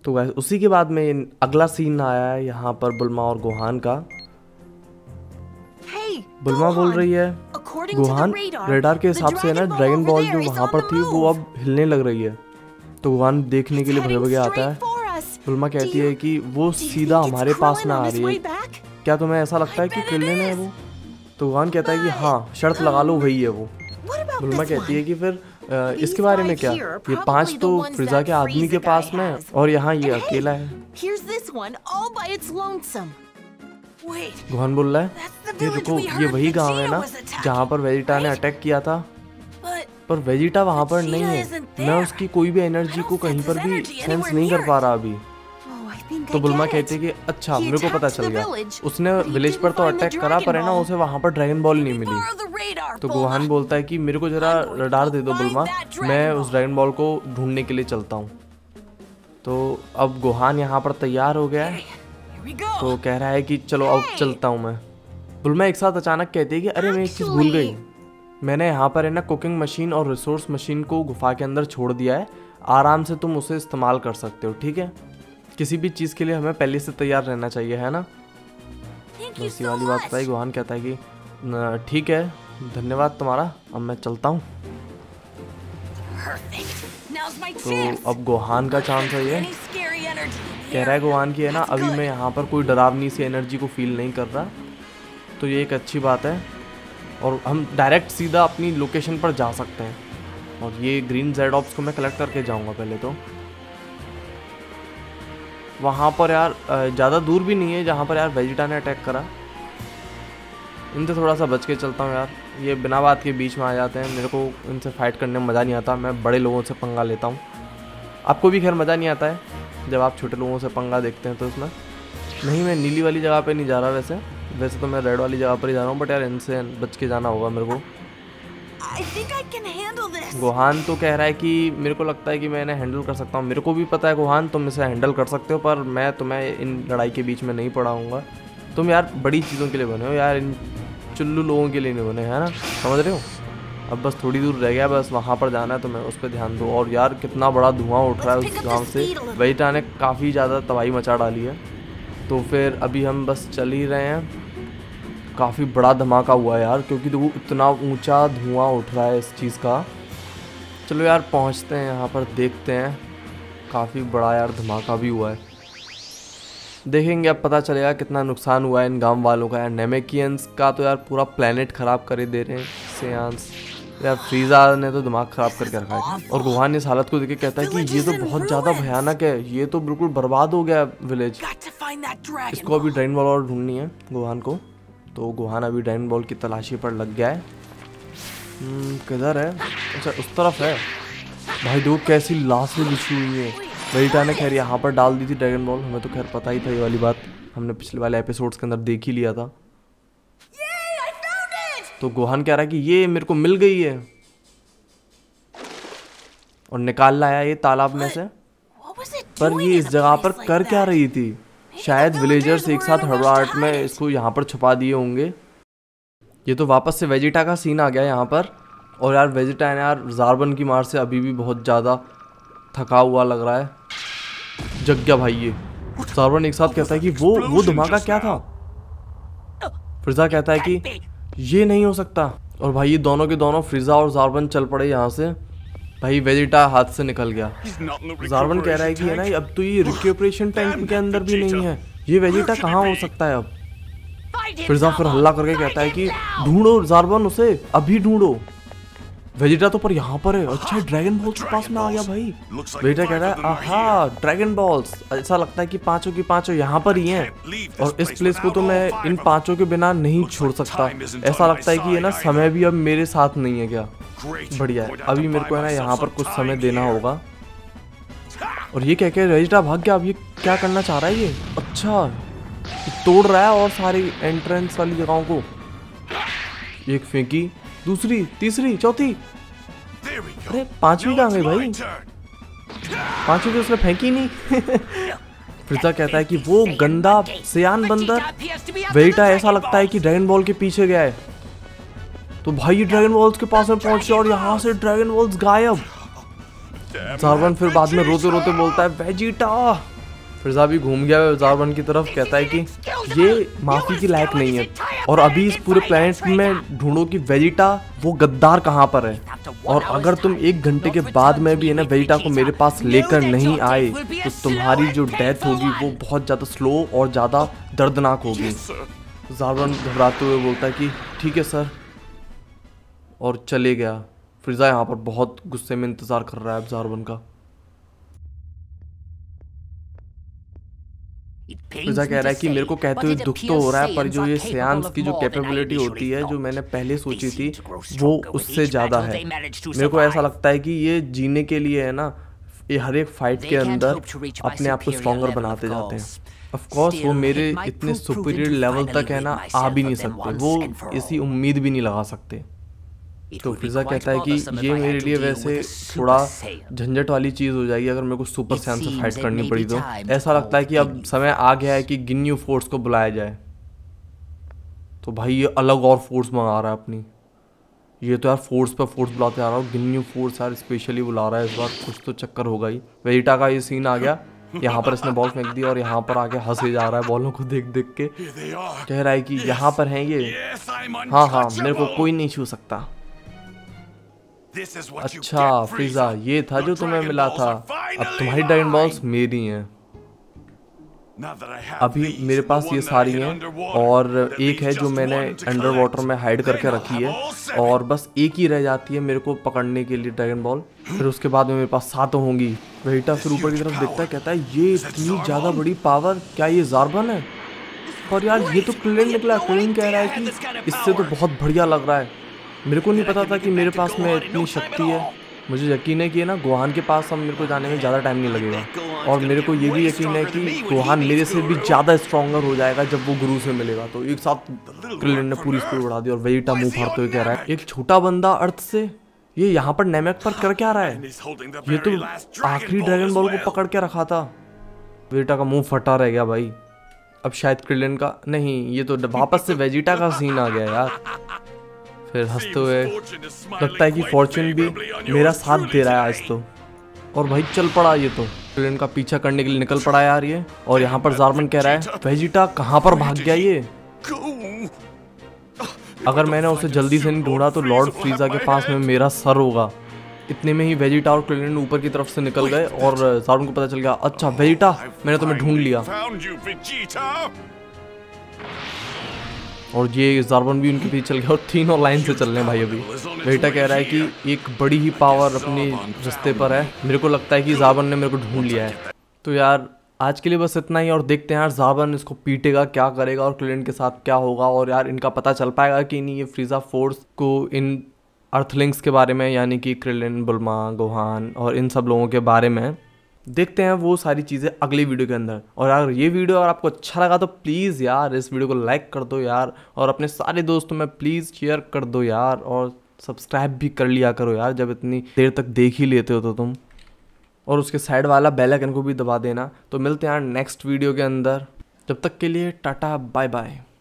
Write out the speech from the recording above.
तो गाइस उसी के बाद में अगला सीन आया है यहाँ पर बुल्मा और गोहान का। बुल्मा बोल रही है गोहान रेडार के हिसाब से ना ड्रैगन बॉल जो वहाँ पर थी वो अब हिलने लग रही है। तो गोहान देखने के लिए भगे भगे आता है। बुल्मा कहती है कि वो सीधा हमारे पास ना आ रही है, क्या तुम्हें ऐसा लगता है कि क्रिलिन है वो? तो गोहान कहता है कि हाँ शर्त लगा लो वही है वो। बुल्मा कहती है कि फिर इसके बारे में क्या, ये 5 तो फ्रिजा के आदमी के पास में है और यहाँ ये अकेला है। गोहान बोल रहा है ये रुको, ये वही गांव है ना जहाँ पर वेजिटा ने अटैक किया था, पर वेजिटा वहाँ पर नहीं है। मैं उसकी कोई भी एनर्जी को कहीं पर भी सेंस नहीं कर पा रहा अभी। तो बुल्मा कहती है कि अच्छा मेरे को पता चल गया, उसने विलेज पर तो अटैक करा पर है ना उसे वहाँ पर ड्रैगन बॉल नहीं मिली। तो गोहान बोलता है कि मेरे को जरा रडार दे दो बुल्मा, मैं उस ड्रैगन बॉल को ढूंढने के लिए चलता हूँ। तो अब गोहान यहाँ पर तैयार हो गया है, तो कह रहा है कि चलो अब चलता हूँ मैं। बुल्मा एक साथ अचानक कहती है कि अरे मैं एक चीज़ भूल गई, मैंने यहाँ पर है ना कुकिंग मशीन और रिसोर्स मशीन को गुफा के अंदर छोड़ दिया है, आराम से तुम उसे इस्तेमाल कर सकते हो, ठीक है? किसी भी चीज़ के लिए हमें पहले से तैयार रहना चाहिए, है ना? इसी वाली बात बताई। गोहान कहता है कि ठीक है धन्यवाद तुम्हारा, अब मैं चलता हूँ। तो अब गोहान का चांस है, ये कह रहा है गोहान की है ना अभी मैं यहाँ पर कोई डरावनी सी एनर्जी को फील नहीं कर रहा, तो ये एक अच्छी बात है और हम डायरेक्ट सीधा अपनी लोकेशन पर जा सकते हैं। और ये ग्रीन जेड ऑप्स को मैं कलेक्ट करके जाऊँगा पहले तो। वहाँ पर यार ज़्यादा दूर भी नहीं है जहाँ पर यार वेजिटा ने अटैक करा, इनसे थोड़ा सा बच के चलता हूँ यार, ये बिना बात के बीच में आ जाते हैं, मेरे को इनसे फाइट करने में मज़ा नहीं आता, मैं बड़े लोगों से पंगा लेता हूँ। आपको भी खैर मज़ा नहीं आता है जब आप छोटे लोगों से पंगा देखते हैं तो इसमें। नहीं मैं नीली वाली जगह पे नहीं जा रहा, वैसे तो मैं रेड वाली जगह पर ही जा रहा हूँ, बट यार इनसे बच के जाना होगा मेरे को। गोहान तो कह रहा है कि मेरे को लगता है कि मैं इन्हें हैंडल कर सकता हूँ। मेरे को भी पता है गोहान तुम इसे हैंडल कर सकते हो, पर मैं तुम्हें इन लड़ाई के बीच में नहीं पढ़ाऊँगा। तुम यार बड़ी चीज़ों के लिए बने हो यार, इन चुल्लू लोगों के लिए नहीं बने, है ना? समझ रहे हो? अब बस थोड़ी दूर रह गया, बस वहाँ पर जाना है, तो मैं उस पर ध्यान दो। और यार कितना बड़ा धुआं उठ रहा है उस गाँव से, वेजिटा ने काफ़ी ज़्यादा तबाही मचा डाली है। तो फिर अभी हम बस चल ही रहे हैं। काफ़ी बड़ा धमाका हुआ है यार, क्योंकि देखो इतना ऊंचा धुआं उठ रहा है इस चीज़ का। चलो यार पहुंचते हैं यहाँ पर, देखते हैं। काफ़ी बड़ा यार धमाका भी हुआ है, देखेंगे अब पता चलेगा कितना नुकसान हुआ है इन गांव वालों का। यार नेमेकियंस का तो यार पूरा प्लेनेट ख़राब कर दे रहे हैं सेयांस। यार फ्रीजा ने तो दिमाग ख़राब करके रखा है। और गोहान इस हालत को देख के कहता है कि ये तो बहुत ज़्यादा भयानक है, ये तो बिल्कुल बर्बाद हो गया विलेज। इसको अभी ड्रैगन बॉल और ढूंढनी है गोहान को। तो गोहान अभी ड्रैगन बॉल की तलाशी पर लग गया है। किधर है? अच्छा उस तरफ है। भाई देखो कैसी लाशें बिछी हुई है। वेजिटा ने खैर यहाँ पर डाल दी थी ड्रैगन बॉल, हमें तो खैर पता ही था ये वाली बात, हमने पिछले वाले एपिसोड्स के अंदर देख ही लिया था। तो गोहान कह रहा है कि ये मेरे को मिल गई है, और निकाल लाया ये तालाब में से। पर ये इस जगह पर कर क्या रही थी? शायद विलेजर्स एक साथ हड़बड़ाहट में इसको यहाँ पर छुपा दिए होंगे। ये तो वापस से वेजिटा का सीन आ गया यहाँ पर। और यार वेजिटा है यार ज़ार्बन की मार से अभी भी बहुत ज़्यादा थका हुआ लग रहा है। जग गया भाई ये। ज़ार्बन एक साथ कहता है कि वो धमाका क्या था? फ्रिजा कहता है कि ये नहीं हो सकता। और भाई ये दोनों के दोनों फ्रिजा और ज़ार्बन चल पड़े यहाँ से। भाई वेजिटा हाथ से निकल गया। ज़ार्बन कह रहा है कि है ना अब तो ये रिक्यूपरेशन टैंक के अंदर भी नहीं है, ये वेजिटा कहाँ हो सकता है अब? फ्रिजा फिर हल्ला करके कहता है कि ढूंढो ज़ार्बन, उसे अभी ढूंढो। वेजिटा तो पर यहाँ पर है। अच्छा ड्रैगन बॉल्स के पास में आ गया भाई। वेजिटा कह रहा है आहा ड्रैगन बॉल्स, ऐसा लगता है कि पांचों की पांचों यहाँ पर ही हैं, और इस प्लेस को तो मैं इन पांचों के बिना नहीं छोड़ सकता। ऐसा लगता है कि ये ना समय भी अब मेरे साथ नहीं है क्या? बढ़िया है, अभी मेरे को है ना यहाँ पर कुछ समय देना होगा। और ये कह के वेजिटा भाग गया। अब ये क्या करना चाह रहा है ये? अच्छा तोड़ रहा है और सारी एंट्रेंस वाली जगहों को। एक फेंकी, दूसरी, तीसरी, चौथी, अरे पांचवी कहाँ गई भाई? पांचवी तो उसने फेंकी नहीं। फ्रिजा कहता है कि वो गंदा सियान बंदर वेजिटा ऐसा लगता है कि ड्रैगन बॉल के पीछे गया है। तो भाई ये ड्रैगन बॉल्स के पास में पहुंचे और यहाँ से ड्रैगन बॉल्स गायब। ज़ारबन फिर बाद में रोते रोते बोलता है वेजिटा। फ्रीज़ा भी घूम गया ज़ारबन की तरफ, कहता है कि ये माफ़ी की लायक नहीं है और अभी इस पूरे प्लेनेट में ढूंढो कि वेजिटा वो गद्दार कहाँ पर है, और अगर तुम 1 घंटे के बाद में भी है ना वेजिटा को मेरे पास लेकर नहीं आए तो तुम्हारी जो डेथ होगी वो बहुत ज़्यादा स्लो और ज़्यादा दर्दनाक होगी। ज़ारबन घबराते हुए बोलता है कि ठीक है सर, और चले गया। फ्रीज़ा यहाँ पर बहुत गुस्से में इंतज़ार कर रहा है अब ज़ारबन का। फ्रीज़ा कह रहा है कि मेरे को कहते हुए दुख तो हो रहा है, पर जो ये सियांस की जो कैपेबिलिटी होती है जो मैंने पहले सोची थी वो उससे ज़्यादा है। मेरे को ऐसा लगता है कि ये जीने के लिए है ना, ये हर एक फाइट के अंदर अपने आप को स्ट्रॉन्गर बनाते जाते हैं। ऑफ कोर्स वो मेरे इतने सुपीरियर लेवल तक है ना आ भी नहीं सकते, वो इसी उम्मीद भी नहीं लगा सकते। तो फ्रीज़ा कहता है कि ये मेरे लिए वैसे थोड़ा झंझट वाली चीज़ हो जाएगी अगर मेरे को सुपर सैन से फाइट करनी पड़ी तो। ऐसा लगता है कि अब समय आ गया है कि गिन्यू फोर्स को बुलाया जाए। तो भाई ये अलग और फोर्स मंगा रहा है अपनी, ये तो यार फोर्स पर फोर्स बुलाते आ रहा हूँ, गिन्यू फोर्स यार स्पेशली बुला रहा है इस बार, कुछ तो चक्कर होगा ही। वेजिटा का ये सीन आ गया, यहाँ पर इसने बॉल फेंक दी और यहाँ पर आके हंसे जा रहा है बॉलों को देख देख के, कह रहा है कि यहाँ पर हैं ये, हाँ हाँ मेरे को कोई नहीं छू सकता। अच्छा फ्रीज़ा, ये था जो तुम्हें मिला था, अब तुम्हारी ड्रैगन बॉल्स मेरी हैं। अभी मेरे पास ये सारी हैं और एक है जो मैंने अंडर वाटर में हाइड करके रखी है, और बस एक ही रह जाती है मेरे को पकड़ने के लिए ड्रैगन बॉल, फिर उसके बाद में मेरे पास 7 होंगी। वेजिटा फिर ऊपर की तरफ देखता है, कहता है ये इतनी ज़्यादा बड़ी पावर, क्या ये ज़ारबन है? पर यार ये तो क्लिन निकला। क्लिन कह रहा है कि इससे तो बहुत बढ़िया लग रहा है, मेरे को नहीं पता था कि मेरे पास में इतनी शक्ति है। मुझे यकीन है कि ना गोहान के पास अब मेरे को जाने में ज़्यादा टाइम नहीं लगेगा, और मेरे को ये भी यकीन है कि गोहान मेरे से भी ज़्यादा स्ट्रॉन्गर हो जाएगा जब वो गुरु से मिलेगा। तो एक साथ क्रिलिन ने पूरी स्पीड बढ़ा दी और वेजिटा मुंह फाड़ते हुए कह रहा है, एक छोटा बंदा अर्थ से ये यहाँ पर नैमेक पर कर क्या रहा है? ये तो आखिरी ड्रैगन बॉल को पकड़ के रखा था। वेजिटा का मुंह फटा रह गया भाई। अब शायद क्रिलिन का नहीं, ये तो वापस से वेजिटा का सीन आ गया यार। फिर हंसते हुए लगता है कि फॉर्चून भी मेरा साथ दे रहा है आज तो, और भाई चल पड़ा ये तो क्रिलिन का पीछा करने के लिए निकल पड़ा यार ये। और यहाँ पर ज़ारबन कह रहा है वेजिटा कहाँ पर भाग गया ये? अगर मैंने उसे जल्दी से नहीं ढूंढा तो लॉर्ड फ्रीज़ा के पास में मेरा सर होगा। इतने में ही वेजिटा और क्रिलिन ऊपर की तरफ से निकल गए और ज़ारबन को पता चल गया, अच्छा वेजिटा मैंने तुम्हें ढूंढ लिया। और ये ज़ारबन भी उनके पीछे चल गया और तीनों लाइन से चल रहे हैं भाई। अभी वेजिटा कह रहा है कि एक बड़ी ही पावर अपने रास्ते पर है, मेरे को लगता है कि ज़ारबन ने मेरे को ढूंढ लिया है। तो यार आज के लिए बस इतना ही, और देखते हैं यार ज़ारबन इसको पीटेगा क्या करेगा और क्लिन के साथ क्या होगा, और यार इनका पता चल पाएगा कि नहीं ये फ्रीज़ा फोर्स को इन अर्थलिंक्स के बारे में, यानी कि क्रिलिन, बुल्मा, गोहान और इन सब लोगों के बारे में। देखते हैं वो सारी चीज़ें अगली वीडियो के अंदर। और अगर ये वीडियो अगर आपको अच्छा लगा तो प्लीज़ यार इस वीडियो को लाइक कर दो यार, और अपने सारे दोस्तों में प्लीज़ शेयर कर दो यार, और सब्सक्राइब भी कर लिया करो यार जब इतनी देर तक देख ही लेते हो तो तुम, और उसके साइड वाला बेल आइकन को भी दबा देना। तो मिलते हैं यार नेक्स्ट वीडियो के अंदर, जब तक के लिए टाटा बाय बाय।